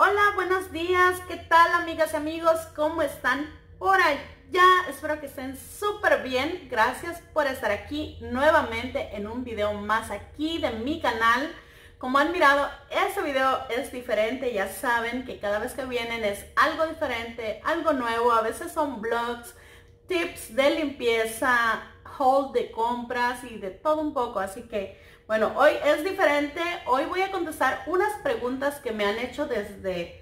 Hola, buenos días, ¿qué tal amigas y amigos? ¿Cómo están por allá? Espero que estén súper bien. Gracias por estar aquí nuevamente en un video más aquí de mi canal. Como han mirado, este video es diferente. Ya saben que cada vez que vienen es algo diferente, algo nuevo. A veces son vlogs, tips de limpieza, haul de compras y de todo un poco. Así que bueno, hoy es diferente. Hoy voy a contestar unas preguntas que me han hecho desde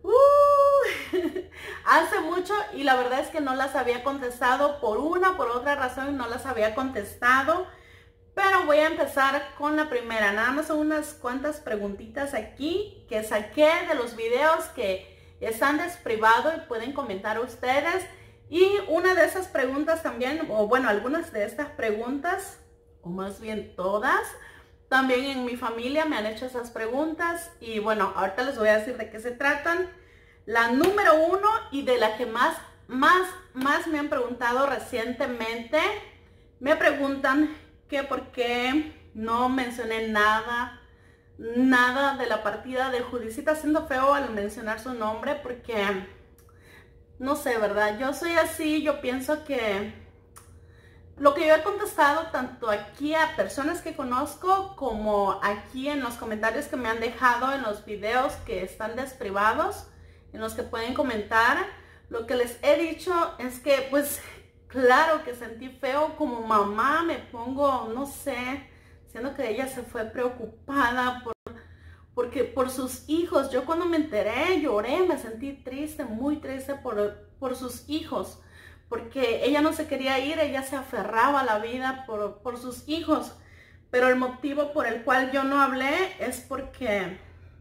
hace mucho, y la verdad es que no las había contestado por otra razón, no las había contestado. Pero voy a empezar con la primera. Nada más son unas cuantas preguntitas aquí que saqué de los videos que están desprivado y pueden comentar ustedes. Y una de esas preguntas también, o bueno, algunas de estas preguntas, o más bien todas, también en mi familia me han hecho esas preguntas. Y bueno, ahorita les voy a decir de qué se tratan. La número uno, y de la que más me han preguntado recientemente, me preguntan que por qué no mencioné nada de la partida de Judicita. Siendo feo al mencionar su nombre porque, no sé, ¿verdad? Yo soy así, yo pienso que lo que yo he contestado tanto aquí a personas que conozco como aquí en los comentarios que me han dejado en los videos que están desprivados, en los que pueden comentar, lo que les he dicho es que pues claro que sentí feo. Como mamá me pongo, no sé, siendo que ella se fue preocupada porque por sus hijos. Yo cuando me enteré lloré, me sentí triste, muy triste por sus hijos, porque ella no se quería ir, ella se aferraba a la vida por sus hijos. Pero el motivo por el cual yo no hablé es porque...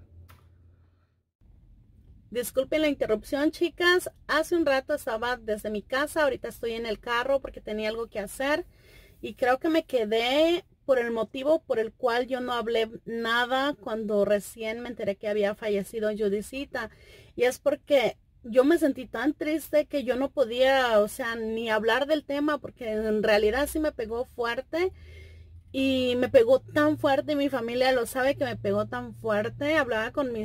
Disculpen la interrupción, chicas. Hace un rato estaba desde mi casa, ahorita estoy en el carro porque tenía algo que hacer. Y creo que me quedé por el motivo por el cual yo no hablé nada cuando recién me enteré que había fallecido Judicita. Y es porque yo me sentí tan triste que yo no podía, o sea, ni hablar del tema, porque en realidad sí me pegó fuerte. Y me pegó tan fuerte, y mi familia lo sabe que me pegó tan fuerte. Hablaba con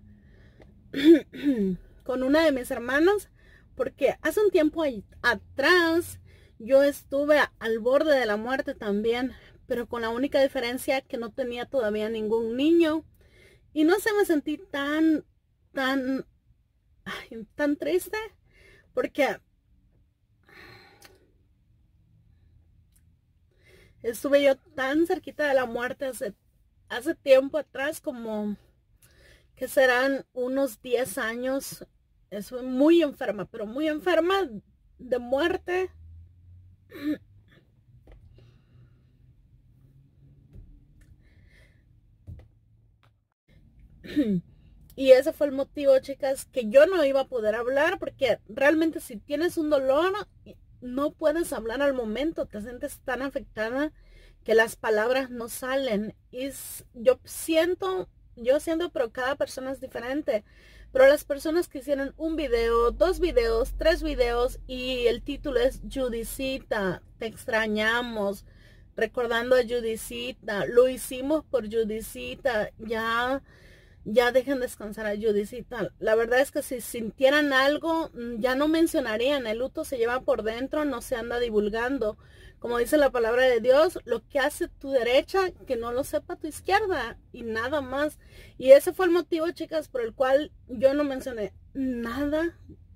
con una de mis hermanos, porque hace un tiempo atrás yo estuve al borde de la muerte también, pero con la única diferencia que no tenía todavía ningún niño. Y no sé, me sentí tan triste, porque estuve yo tan cerquita de la muerte hace tiempo atrás, como que serán unos 10 años. Estuve muy enferma, pero muy enferma de muerte. Y ese fue el motivo, chicas, que yo no iba a poder hablar, porque realmente si tienes un dolor, no puedes hablar al momento, te sientes tan afectada que las palabras no salen. Y yo siento, pero cada persona es diferente. Pero las personas que hicieron un video, 2 videos, 3 videos, y el título es Judicita, te extrañamos, recordando a Judicita, lo hicimos por Judicita, ya dejen descansar a Judicita. La verdad es que si sintieran algo, ya no mencionarían. El luto se lleva por dentro, no se anda divulgando. Como dice la palabra de Dios, lo que hace tu derecha, que no lo sepa tu izquierda, y nada más. Y ese fue el motivo, chicas, por el cual yo no mencioné nada.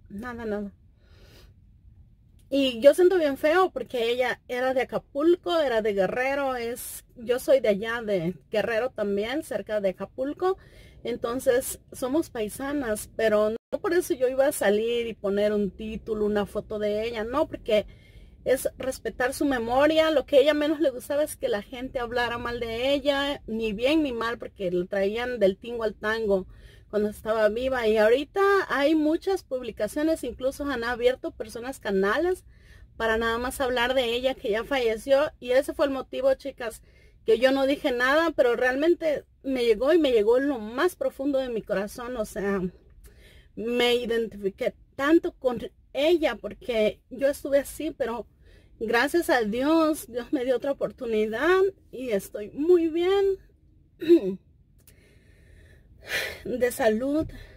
Y yo siento bien feo, porque ella era de Acapulco, era de Guerrero, yo soy de allá, de Guerrero también, cerca de Acapulco. Entonces somos paisanas, pero no por eso yo iba a salir y poner un título, una foto de ella, no, porque es respetar su memoria. Lo que a ella menos le gustaba es que la gente hablara mal de ella, ni bien ni mal, porque lo traían del tingo al tango cuando estaba viva. Y ahorita hay muchas publicaciones, incluso han abierto personas canales para nada más hablar de ella, que ya falleció. Y ese fue el motivo, chicas, que yo no dije nada, pero realmente me llegó, y me llegó en lo más profundo de mi corazón. O sea, me identifiqué tanto con ella, porque yo estuve así, pero gracias a Dios, Dios me dio otra oportunidad y estoy muy bien de salud.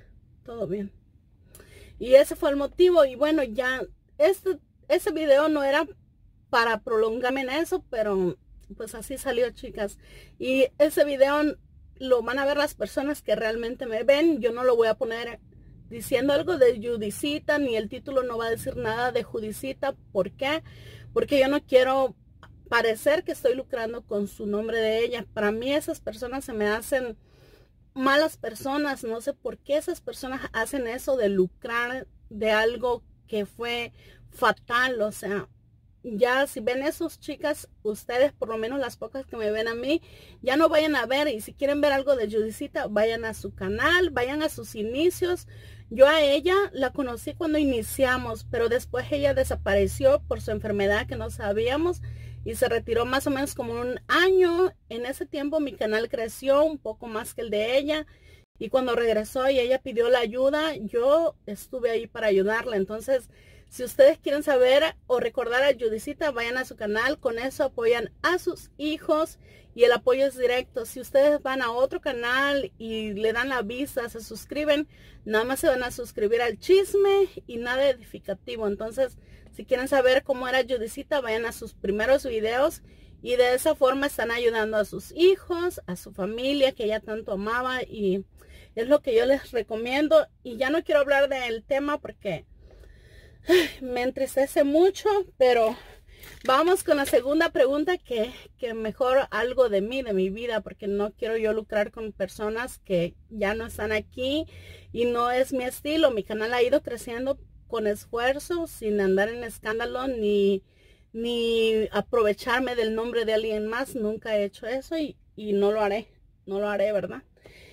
todo bien. Y ese fue el motivo. Y bueno, ya ese video no era para prolongarme en eso, pero pues así salió, chicas. Y ese video lo van a ver las personas que realmente me ven. Yo no lo voy a poner diciendo algo de Judicita, ni el título no va a decir nada de Judicita. ¿Por qué? Porque yo no quiero parecer que estoy lucrando con su nombre de ella. Para mí esas personas se me hacen malas personas. No sé por qué esas personas hacen eso de lucrar de algo que fue fatal. O sea, ya si ven esos, chicas, ustedes, por lo menos las pocas que me ven a mí, ya no vayan a ver. Y si quieren ver algo de Judicita, vayan a su canal, vayan a sus inicios. Yo a ella la conocí cuando iniciamos, pero después ella desapareció por su enfermedad que no sabíamos y se retiró más o menos como un año. En ese tiempo mi canal creció un poco más que el de ella, y cuando regresó y ella pidió la ayuda, yo estuve ahí para ayudarla. Entonces, si ustedes quieren saber o recordar a Judicita, vayan a su canal. Con eso apoyan a sus hijos y el apoyo es directo. Si ustedes van a otro canal y le dan la vista, se suscriben, nada más se van a suscribir al chisme y nada edificativo. Entonces, si quieren saber cómo era Judicita, vayan a sus primeros videos y de esa forma están ayudando a sus hijos, a su familia que ella tanto amaba, y es lo que yo les recomiendo. Y ya no quiero hablar del tema porque me entristece mucho, pero vamos con la segunda pregunta, que mejor algo de mí, de mi vida, porque no quiero yo lucrar con personas que ya no están aquí y no es mi estilo. Mi canal ha ido creciendo con esfuerzo, sin andar en escándalo ni aprovecharme del nombre de alguien más. Nunca he hecho eso y no lo haré, ¿verdad?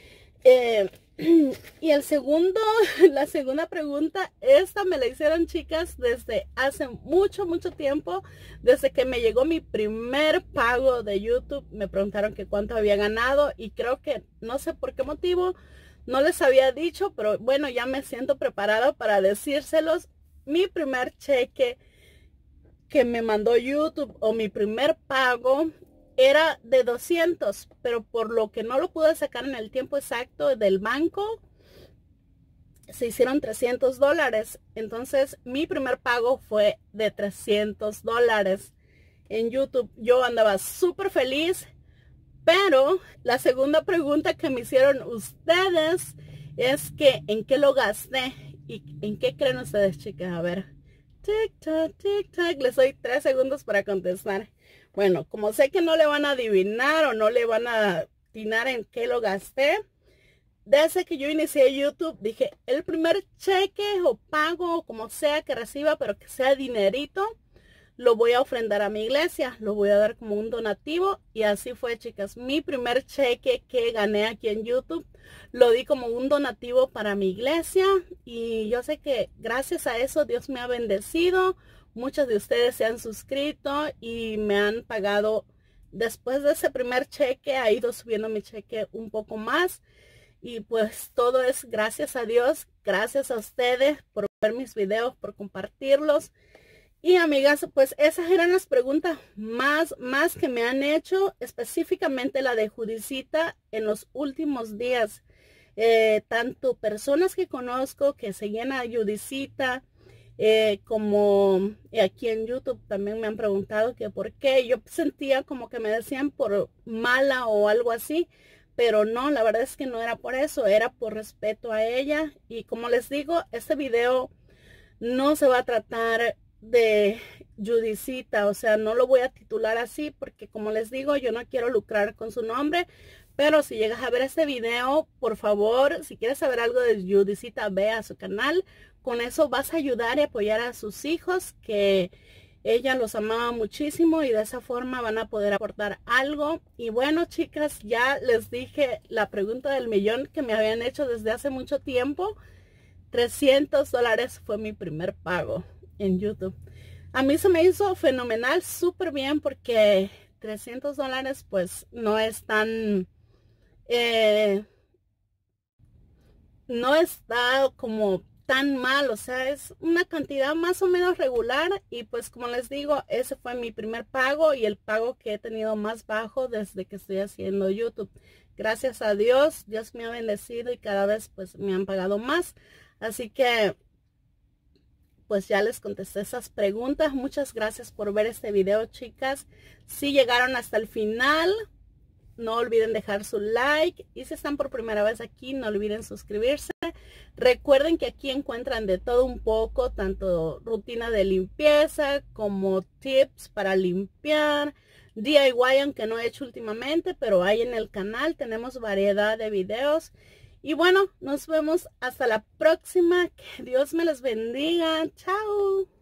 Y la segunda pregunta, esta me la hicieron, chicas, desde hace mucho tiempo, desde que me llegó mi primer pago de YouTube. Me preguntaron que cuánto había ganado y creo que, no sé por qué motivo, no les había dicho, pero bueno, ya me siento preparada para decírselos. Mi primer cheque que me mandó YouTube, o mi primer pago, era de 200, pero por lo que no lo pude sacar en el tiempo exacto del banco, se hicieron $300. Entonces mi primer pago fue de $300 en YouTube. Yo andaba súper feliz, pero la segunda pregunta que me hicieron ustedes es que ¿en qué lo gasté? ¿Y en qué creen ustedes, chicas? A ver, tic tac, les doy 3 segundos para contestar. Bueno, como sé que no le van a adivinar o no le van a atinar en qué lo gasté, desde que yo inicié YouTube dije, el primer cheque o pago, como sea que reciba, pero que sea dinerito, lo voy a ofrendar a mi iglesia, lo voy a dar como un donativo. Y así fue, chicas. Mi primer cheque que gané aquí en YouTube lo di como un donativo para mi iglesia, y yo sé que gracias a eso Dios me ha bendecido. Muchos de ustedes se han suscrito y me han pagado. Después de ese primer cheque ha ido subiendo mi cheque un poco más, y pues todo es gracias a Dios, gracias a ustedes por ver mis videos, por compartirlos. Y amigas, pues esas eran las preguntas más que me han hecho, específicamente la de Judicita en los últimos días. Tanto personas que conozco que seguían a Judicita, como aquí en YouTube también me han preguntado que por qué. Yo sentía como que me decían por mala o algo así, pero no, la verdad es que no era por eso, era por respeto a ella. Y como les digo, este video no se va a tratar de Judicita, o sea, no lo voy a titular así porque, como les digo, yo no quiero lucrar con su nombre. Pero si llegas a ver este video, por favor, si quieres saber algo de Judicita, ve a su canal. Con eso vas a ayudar y apoyar a sus hijos, que ella los amaba muchísimo, y de esa forma van a poder aportar algo. Y bueno, chicas, ya les dije la pregunta del millón que me habían hecho desde hace mucho tiempo. $300 fue mi primer pago en YouTube. A mí se me hizo fenomenal, súper bien, porque $300 pues no es tan... no está como tan mal, o sea, es una cantidad más o menos regular. Y pues como les digo, ese fue mi primer pago y el pago que he tenido más bajo desde que estoy haciendo YouTube. gracias a Dios, Dios me ha bendecido y cada vez pues me han pagado más. Así que pues ya les contesté esas preguntas. Muchas gracias por ver este video, chicas. Si llegaron hasta el final, no olviden dejar su like. Y si están por primera vez aquí, no olviden suscribirse. Recuerden que aquí encuentran de todo un poco, tanto rutina de limpieza como tips para limpiar, DIY, aunque no he hecho últimamente, pero hay en el canal. Tenemos variedad de videos. Y bueno, nos vemos hasta la próxima. Que Dios me les bendiga. Chao.